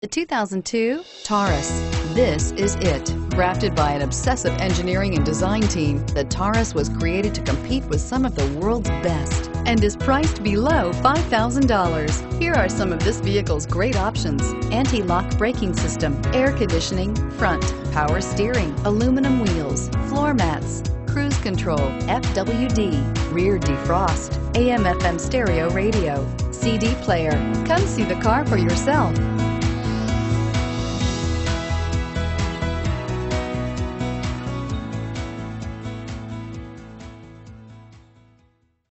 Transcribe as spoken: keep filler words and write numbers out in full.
The two thousand two Taurus. This is it. Crafted by an obsessive engineering and design team, the Taurus was created to compete with some of the world's best and is priced below five thousand dollars. Here are some of this vehicle's great options: anti-lock braking system, air conditioning, front, power steering, aluminum wheels, floor mats, cruise control, F W D, rear defrost, A M F M stereo radio, C D player. Come see the car for yourself.